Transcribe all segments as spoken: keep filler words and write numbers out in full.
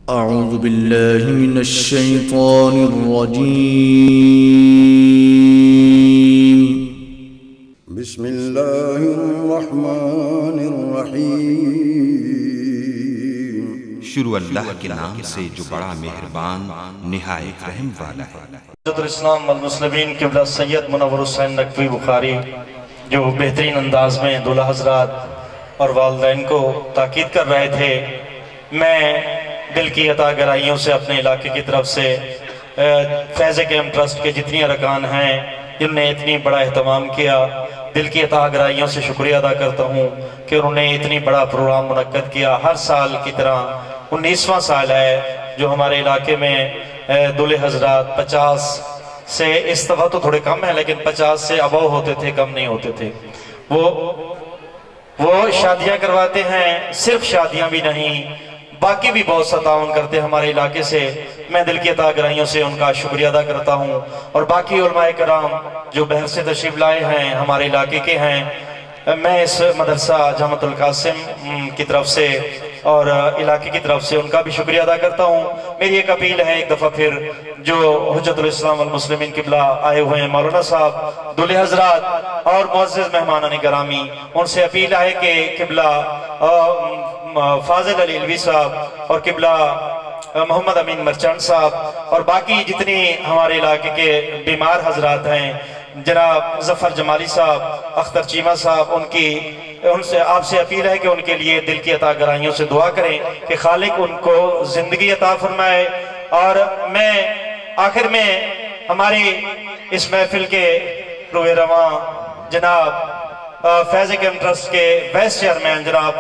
أعوذ بالله من الشيطان الرجيم بسم الله الرحمن الرحيم شروع اللہ کے نام سے جو بڑا مہربان نہایت رحم والا ہے۔ حضرت الاسلام والمسلمین قبلہ سید منور حسین نقوی بخاری جو بہترین انداز میں دولہ حضرات اور والدین کو تاکید کر رہے تھے، میں دل کی عطا گرائیوں سے اپنے علاقے کی طرف سے فیض کیمپ ٹرسٹ کے جتنی ارکان ہیں جن نے اتنی بڑا اہتمام کیا، دل کی عطا گرائیوں سے شکریہ ادا کرتا ہوں کہ انہوں نے اتنی بڑا پروگرام منعقد کیا۔ ہر سال کی طرح انیسواں سال ہے جو ہمارے علاقے میں دولے حضرات پچاس سے اس دفعہ تو تھوڑے کم ہیں لیکن پچاس سے ابو ہوتے تھے، کم نہیں ہوتے تھے۔ وہ وہ شادیاں کرواتے ہیں، صرف شادیاں بھی نہیں باقی بھی بہت سا تعاون کرتے ہیں ہمارے علاقے سے۔ میں دل کی عطا گرائیوں سے ان کا شکریہ ادا کرتا ہوں، اور باقی علماء کرام جو بہر سے تشریف لائے ہیں ہمارے علاقے کے ہیں، میں اس مدرسہ جامعۃ القاسم کی طرف سے اور علاقے کی طرف سے ان کا بھی شکریہ ادا کرتا ہوں۔ میری ایک اپیل ہے ایک دفعہ پھر جو حجت الاسلام والمسلمین قبلہ آئے ہوئے ہیں مولانا صاحب، دولے حضرات اور معزز مہمانان گرامی، ان سے اپیل ہے کہ قبلہ فاضل علی علوی صاحب اور قبلہ محمد امین مرچنٹ صاحب اور باقی جتنی ہمارے علاقے کے بیمار حضرات ہیں، جناب ظفر جمالی صاحب، اختر چیمہ صاحب، ان کی ان سے آپ سے اپیل ہے کہ ان کے لیے دل کی عطا گرائیوں سے دعا کریں کہ خالق ان کو زندگی عطا فرمائے۔ اور میں آخر میں ہماری اس محفل کے روئے رواں جناب فیض کیمپ ٹرسٹ کے وائس چیئرمین جناب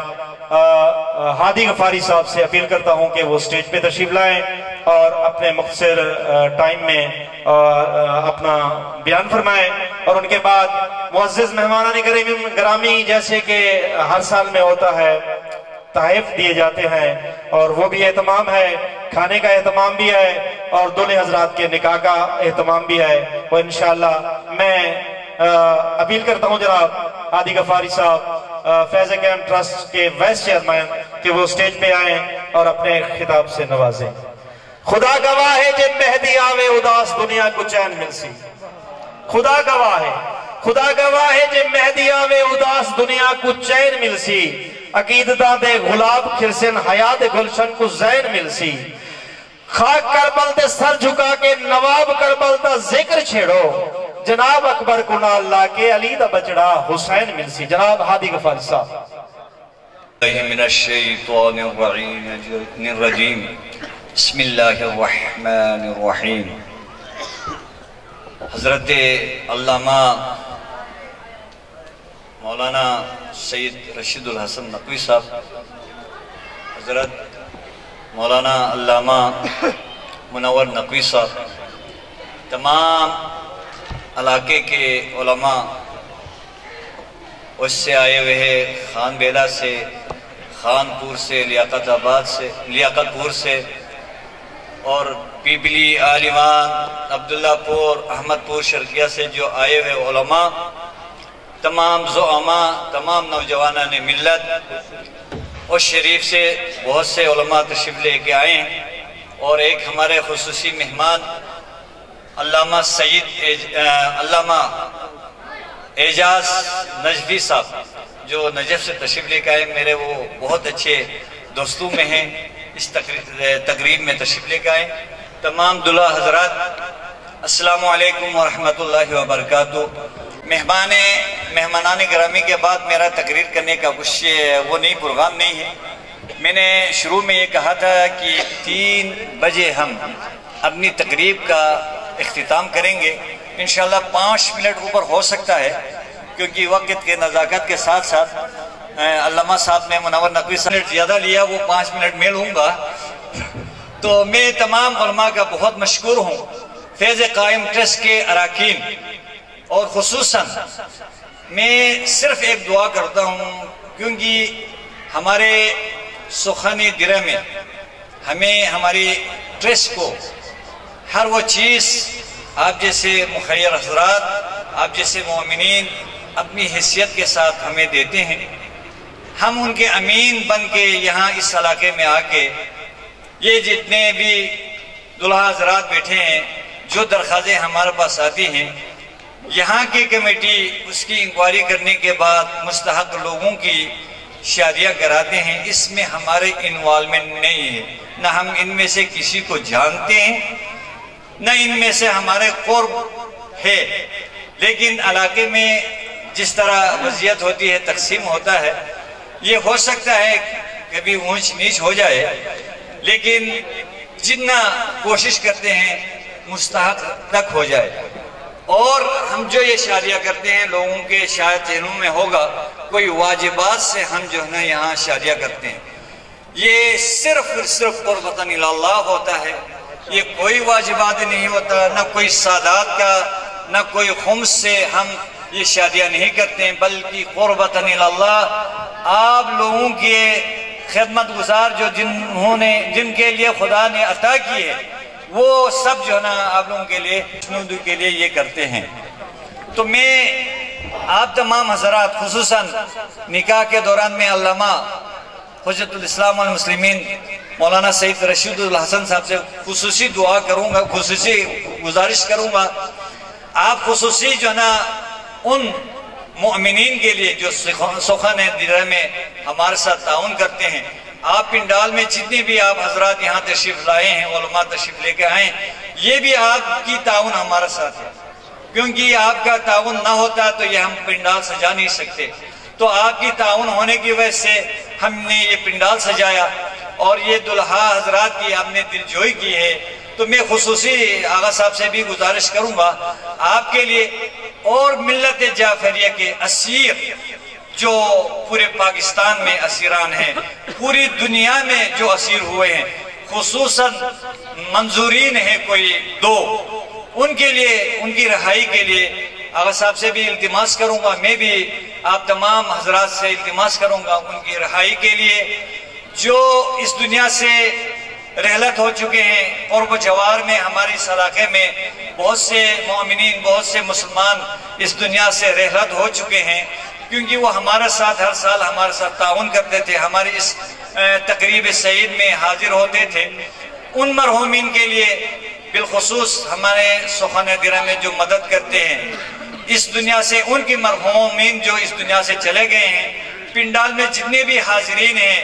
ہادی غفاری صاحب سے اپیل کرتا ہوں کہ وہ سٹیج پہ تشریف لائیں اور اپنے مختصر ٹائم میں اپنا بیان فرمائیں، اور ان کے بعد معزز مہمانان گرامی جیسے کہ ہر سال میں ہوتا ہے تحائف دیے جاتے ہیں، اور وہ بھی اہتمام ہے، کھانے کا اہتمام بھی ہے اور دولے حضرات کے نکاح کا اہتمام بھی ہے۔ وہ انشاءاللہ میں اپیل کرتا ہوں جناب ہادی غفاری صاحب فیض کیمپ ٹرسٹ کے وائس چیئرمین کہ وہ سٹیج پہ آئیں اور اپنے خطاب سے نوازیں۔ خدا گواہ ہے جب مہدی آوے اداس دنیا کو چین مل سی، خدا گواہ ہے خدا گواہ ہے جب مہدی آوے اداس دنیا کو چین مل سی، عقیدتاں دے غلاب کھرسن حیات گلشن کو زین مل سی، خاک کربل تے سر جھکا کے نواب کربل تا ذکر چھیڑو، جناب اکبر کنا اللہ کے علی دا بچڑا حسین مل سی۔ جناب ہادی غفاری صاحب۔ من الشیطان الرجیم بسم اللہ الرحمن الرحیم۔ حضرت علامہ مولانا سید رشید الحسن نقوی صاحب، حضرت مولانا علامہ منور نقوی صاحب، تمام علاقے کے علماء، اس سے آئے ہوئے خان بیلہ سے، خان پور سے، لیاقت آباد سے، لیاقت پور سے، اور پیپلی، آلیوان، عبداللہ پور، احمد پور شرقیہ سے جو آئے ہوئے علماء، تمام زعماء، تمام نوجوانان ملت، اس شریف سے بہت سے علماء تشریف لے کے آئے ہیں، اور ایک ہمارے خصوصی مہمان علامہ سید علامہ اعجاز نجفی صاحب جو نجف سے تشریف لے کے آئے، میرے وہ بہت اچھے دوستوں میں ہیں، اس تقریب میں تشریف لے کے آئے۔ تمام دلہا حضرات السلام علیکم ورحمۃ اللہ وبرکاتہ۔ مہمان مہمانان گرامی کے بعد میرا تقریر کرنے کا کچھ وہ نہیں پروگرام نہیں ہے۔ میں نے شروع میں یہ کہا تھا کہ تین بجے ہم اپنی تقریب کا اختتام کریں گے، انشاءاللہ پانچ منٹ اوپر ہو سکتا ہے کیونکہ وقت کے نزاکت کے ساتھ ساتھ علامہ صاحب نے منور نقوی صاحب نے زیادہ لیا، وہ پانچ منٹ میں لوں گا۔ تو میں تمام علماء کا بہت مشکور ہوں، فیض قائم ٹرسٹ کے اراکین، اور خصوصاً میں صرف ایک دعا کرتا ہوں کیونکہ ہمارے سخن درہ میں ہمیں ہماری ٹرسٹ کو ہر وہ چیز آپ جیسے مخیر حضرات، آپ جیسے مومنین اپنی حیثیت کے ساتھ ہمیں دیتے ہیں۔ ہم ان کے امین بن کے یہاں اس علاقے میں آ کے یہ جتنے بھی دلہا حضرات بیٹھے ہیں، جو درخواستیں ہمارے پاس آتی ہیں، یہاں کی کمیٹی اس کی انکوائری کرنے کے بعد مستحق لوگوں کی شادیاں کراتے ہیں۔ اس میں ہمارے انوالومنٹ نہیں ہے، نہ ہم ان میں سے کسی کو جانتے ہیں، نہ ان میں سے ہمارے قرب ہے، لیکن علاقے میں جس طرح وضعیت ہوتی ہے، تقسیم ہوتا ہے، یہ ہو سکتا ہے کبھی اونچ نیچ ہو جائے، لیکن جتنا کوشش کرتے ہیں مستحق تک ہو جائے۔ اور ہم جو یہ شادیاں کرتے ہیں، لوگوں کے شاید ذہنوں میں ہوگا کوئی واجبات سے ہم جو ہے نا یہاں شادیاں کرتے ہیں، یہ صرف صرف قربتاً اللہ ہوتا ہے، یہ کوئی واجبات نہیں ہوتا، نہ کوئی سادات کا، نہ کوئی خمس سے ہم یہ شادیاں نہیں کرتے ہیں، بلکہ قربتاً اللہ آپ لوگوں کے خدمت گزار جو جنہوں نے جن کے لیے خدا نے عطا کی ہے، وہ سب جو ہے نا آپ لوگوں کے لیے شنودو کے لیے یہ کرتے ہیں۔ تو میں آپ تمام حضرات خصوصاً نکاح کے دوران میں علامہ حجت الاسلام والمسلمین مولانا سید رشید الحسن صاحب سے خصوصی دعا کروں گا، خصوصی گزارش کروں گا، آپ خصوصی جو ہے نا ان مؤمنین کے لیے جو سخن درہ میں ہمارے ساتھ تعاون کرتے ہیں، آپ پنڈال میں جتنے بھی آپ حضرات یہاں تشریف لائے ہیں، علماء تشریف لے کے آئے ہیں، یہ بھی آپ کی تعاون ہمارے ساتھ ہے، کیونکہ آپ کا تعاون نہ ہوتا تو یہ ہم پنڈال سجا نہیں سکتے۔ تو آپ کی تعاون ہونے کی وجہ سے ہم نے یہ پنڈال سجایا اور یہ دلہا حضرات کی ہم نے دل جوئی کی ہے۔ تو میں خصوصی آغا صاحب سے بھی گزارش کروں گا آپ کے لیے اور ملت جعفریہ کے اسیر جو پورے پاکستان میں اسیران ہیں، پوری دنیا میں جو اسیر ہوئے ہیں، خصوصاً منظورین ہیں کوئی دو، ان کے لیے، ان کی رہائی کے لیے آغا صاحب سے بھی التماس کروں گا، میں بھی آپ تمام حضرات سے التماس کروں گا ان کی رہائی کے لیے، جو اس دنیا سے رحلت ہو چکے ہیں۔ اور وہ جوار میں ہماری اس علاقے میں بہت سے مومنین، بہت سے مسلمان اس دنیا سے رحلت ہو چکے ہیں، کیونکہ وہ ہمارے ساتھ ہر سال ہمارے ساتھ تعاون کرتے تھے، ہماری اس تقریب سعید میں حاضر ہوتے تھے۔ ان مرحومین کے لیے بالخصوص ہمارے سخن درہ میں جو مدد کرتے ہیں، اس دنیا سے ان کی مرحومین جو اس دنیا سے چلے گئے ہیں، پنڈال میں جتنے بھی حاضرین ہیں،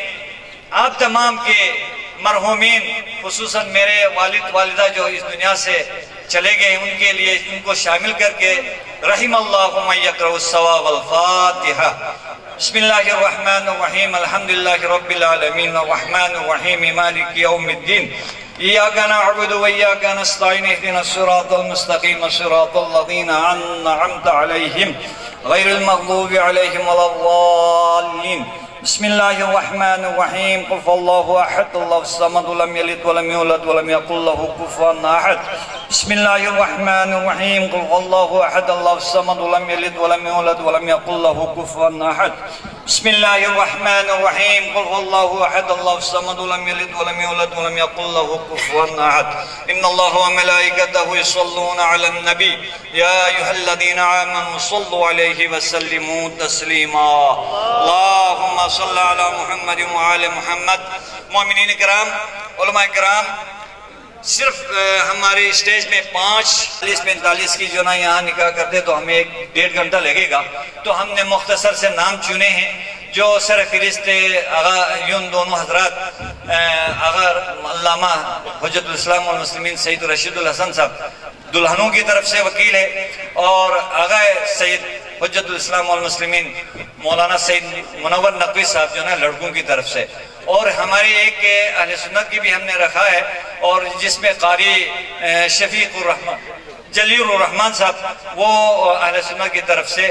آپ تمام کے مرحومین، خصوصاً میرے والد والدہ جو اس دنیا سے چلے گئے ہیں، ان کے لیے ان کو شامل کر کے رحم اللہ من یقرأ الثواب الفاتحہ۔ بسم اللہ الرحمن الرحیم، الحمدللہ رب العالمین، الرحمن الرحیم، مالک یوم الدین، ایاک نعبد و ایاک نستعین، اہدنا الصراط المستقیم، صراط الذین انعمت علیہم غیر المغضوب علیہم ولا الضالین۔ بسم اللہ الرحمن الرحیم، قل هو اللہ احد اللہ الصمد لم یلد ولم یولد ولم یکن له کفوا احد۔ بسم اللہ الرحمن الرحیم، قل هو اللہ احد اللہ الصمد لم یلد ولم یولد ولم یکن له کفوا احد۔ بسم اللہ الرحمن الرحیم، قل هو اللہ احد اللہ الصمد لم یلد ولم یولد ولم یکن له کفوا احد۔ ان اللہ وملائکته یصلون علی النبی یا ایھا الذین آمنوا صلوا علیہ وسلموا تسلیما۔ اللہم صلی علی محمد وعلی محمد۔ مومنین کرام، علماء کرام، صرف ہماری اسٹیج میں پانچ چالیس پینتالیس کی جو نا یہاں نکاح کرتے تو ہمیں ایک ڈیڑھ گھنٹہ لگے گا، تو ہم نے مختصر سے نام چنے ہیں جو سر فہرست آغا یون دونوں حضرات، آغا علامہ حجت الاسلام والمسلمین سید رشید الحسن صاحب دلہنوں کی طرف سے وکیل ہے، اور آغا سید حجت الاسلام والمسلمین مولانا سید منور نقوی صاحب جو نا لڑکوں کی طرف سے، اور ہماری ایک اہل سنت کی بھی ہم نے رکھا ہے، اور جس میں قاری شفیق الرحمن جلیل الرحمن صاحب وہ اہل سنت کی طرف سے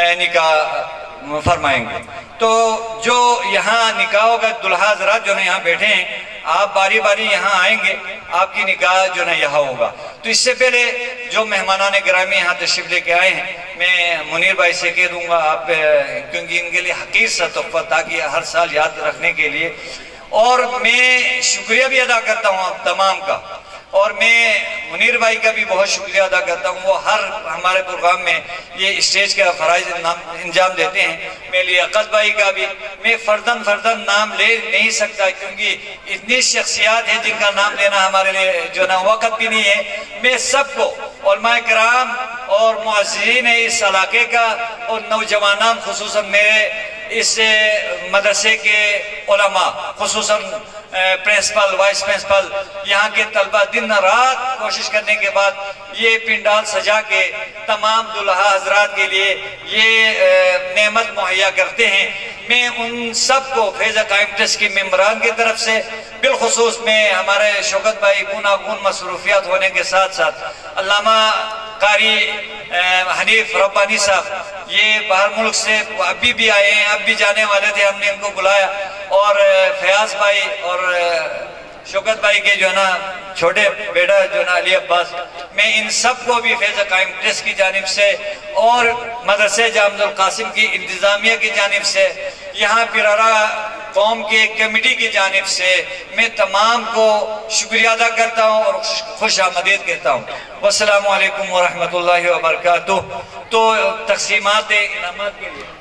نکاح فرمائیں گے۔ تو جو یہاں نکاح ہوگا، دلہا حضرات جو نا یہاں بیٹھے ہیں، آپ باری باری یہاں آئیں گے، آپ کی نکاح جو نا یہاں ہوگا۔ تو اس سے پہلے جو مہمانان گرامی یہاں تشریف لے کے آئے ہیں، میں منیر بھائی سے کہہ دوں گا آپ، کیونکہ ان کے لیے حقیر سا تحفہ تاکہ ہر سال یاد رکھنے کے لیے، اور میں شکریہ بھی ادا کرتا ہوں آپ تمام کا، اور میں منیر بھائی کا بھی بہت شکریہ ادا کرتا ہوں، وہ ہر ہمارے پروگرام میں یہ اسٹیج کا فرائض انجام دیتے ہیں۔ میں لیاقت بھائی کا بھی میں فردن فردن نام لے نہیں سکتا، کیونکہ اتنی شخصیات ہیں جن کا نام لینا ہمارے لیے جو نا وقت بھی نہیں ہے۔ میں سب کو، علماء کرام اور معززین اس علاقے کا اور نوجوانان، خصوصاً میرے اس مدرسے کے علماء، خصوصاً پرنسپل، وائس پرنسپل، یہاں کے طلبہ دن رات کوشش کرنے کے بعد یہ پنڈال سجا کے تمام دلہا حضرات کے لیے یہ نعمت مہیا کرتے ہیں۔ میں ان سب کو فیض قائم ٹرسٹ کی ممبران کی طرف سے، بالخصوص میں ہمارے شوکت بھائی گوناگون مصروفیات ہونے کے ساتھ ساتھ علامہ قاری حنیف ربانی صاحب، یہ باہر ملک سے ابھی بھی آئے ہیں، اب بھی جانے والے تھے، ہم نے ان کو بلایا، اور فیاض بھائی اور شوکت بھائی کے جو ہے نا چھوٹے بیٹا جو ہے نا علی عباس، میں ان سب کو بھی فیض قائم ٹرسٹ کی جانب سے اور مدرسے جامع القاسم کی انتظامیہ کی جانب سے، یہاں پیرارا قوم کی ایک کمیٹی کی جانب سے میں تمام کو شکریہ ادا کرتا ہوں اور خوش آمدید کہتا ہوں۔ والسلام علیکم ورحمۃ اللہ وبرکاتہ۔ تو تقسیمات انعامات کے لیے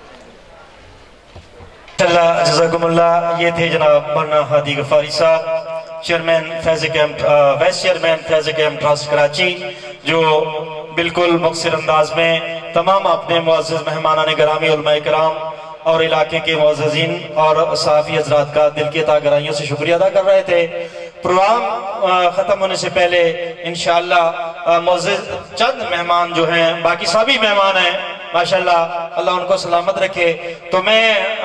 اللہ جزاکم اللہ، یہ تھے جناب مولانا ہادی غفاری صاحب، chairman Faiz camp vice chairman Faiz camp trust Karachi, جو بالکل مختصر انداز میں تمام اپنے معزز مہمانان گرامی، علماء کرام اور علاقے کے معززین اور صحافی حضرات کا دل کی عطا گرائیوں سے شکریہ ادا کر رہے تھے۔ پروگرام ختم ہونے سے پہلے انشاءاللہ معزز چند مہمان جو ہیں، باقی سبھی مہمان ہیں ماشاءاللہ، اللہ ان کو سلامت رکھے، تو میں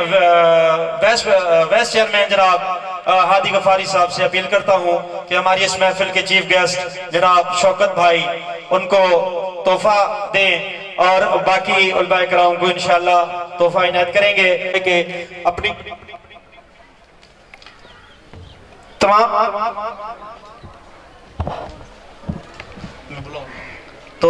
ویس چیئرمین جناب ہادی غفاری صاحب سے اپیل کرتا ہوں کہ ہماری اس محفل کے چیف گیسٹ جناب شوکت بھائی ان کو تحفہ دیں، اور باقی علماء کرام کو انشاءاللہ تحفہ عنایت کریں گے کہ اپنی تمام تو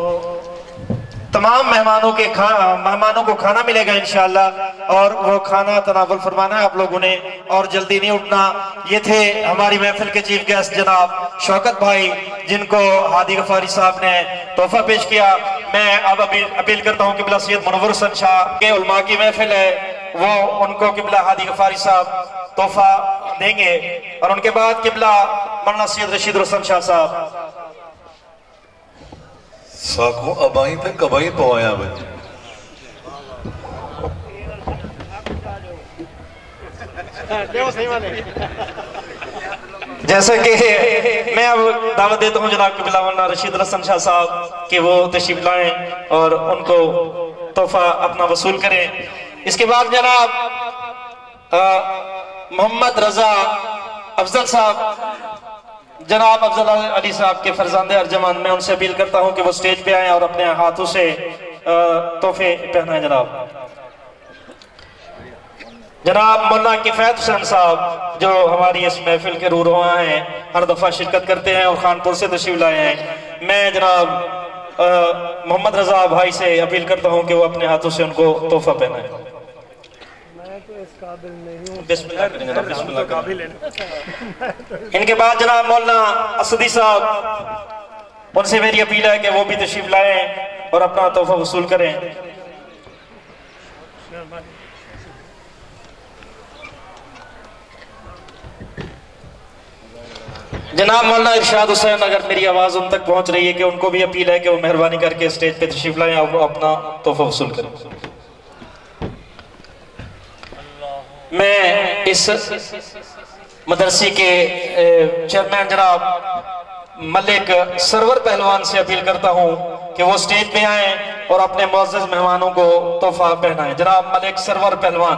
تمام مہمانوں کے مہمانوں کو کھانا ملے گا انشاءاللہ، اور وہ کھانا تناول فرمانا ہے آپ لوگوں نے، اور جلدی نہیں اٹھنا۔ یہ تھے ہماری محفل کے چیف گیسٹ جناب شوکت بھائی، جن کو ہادی غفاری صاحب نے تحفہ پیش کیا۔ میں اب اپیل کرتا ہوں قبلہ سید منور حسن شاہ کے علماء کی محفل ہے، وہ ان کو قبلہ ہادی غفاری صاحب تحفہ دیں گے، اور ان کے بعد قبلہ مولانا سید رشید حسن شاہ صاحب۔ ساکھوں ابائیں پہ کبائیں پوایا بچے جیسا کہ میں اب دعوت دیتا ہوں جناب قبلہ مولانا رشید حسن شاہ صاحب کہ وہ تشریف لائیں اور ان کو تحفہ اپنا وصول کریں۔ اس کے بعد جناب محمد رضا افضل صاحب، جناب افضل علی صاحب کے فرزند ارجمند، میں ان سے اپیل کرتا ہوں کہ وہ سٹیج پہ آئیں اور اپنے ہاتھوں سے تحفے پہنائیں۔ جناب جناب مولانا کفایت حسین صاحب، جو ہماری اس محفل کے روح رواں ہیں، ہر دفعہ شرکت کرتے ہیں اور خانپور سے تشریف لائے ہیں، میں جناب محمد رضا بھائی سے اپیل کرتا ہوں کہ وہ اپنے ہاتھوں سے ان کو تحفہ پہنائیں۔ بسم اللہ کریں جناب، بسم اللہ کریں۔ ان کے بعد جناب مولانا اسدی صاحب، ان سے میری اپیل ہے کہ وہ بھی تشریف لائیں اور اپنا تحفہ وصول کریں۔ جناب مولانا ارشاد حسین، اگر میری آواز ان تک پہنچ رہی ہے کہ ان کو بھی اپیل ہے کہ وہ مہربانی کر کے اسٹیج پہ تشریف لائیں اور وہ اپنا تحفہ وصول کریں۔ میں اس مدرسے کے چیئرمین جناب ملک سرور پہلوان سے اپیل کرتا ہوں کہ وہ اسٹیج پہ آئیں اور اپنے معزز مہمانوں کو تحفہ پہنائیں۔ جناب ملک سرور پہلوان۔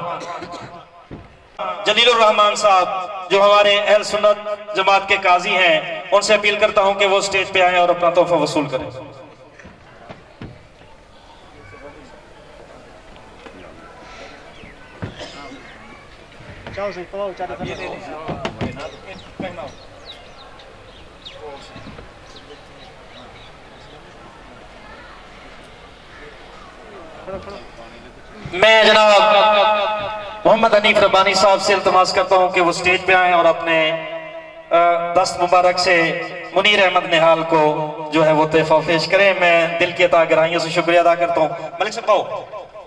جلیل الرحمن صاحب، جو ہمارے اہل سنت جماعت کے قاضی ہیں، ان سے اپیل کرتا ہوں کہ وہ اسٹیج پہ آئیں اور اپنا تحفہ وصول کریں۔ میں جناب محمد حنیف ربانی صاحب سے التماس کرتا ہوں کہ وہ سٹیج پہ آئیں اور اپنے دست مبارک سے منیر احمد نحال کو جو ہے وہ تحفہ پیش کریں. میں دل کی عطا گرائیوں سے شکریہ ادا کرتا ہوں. ملک صاحب پاؤ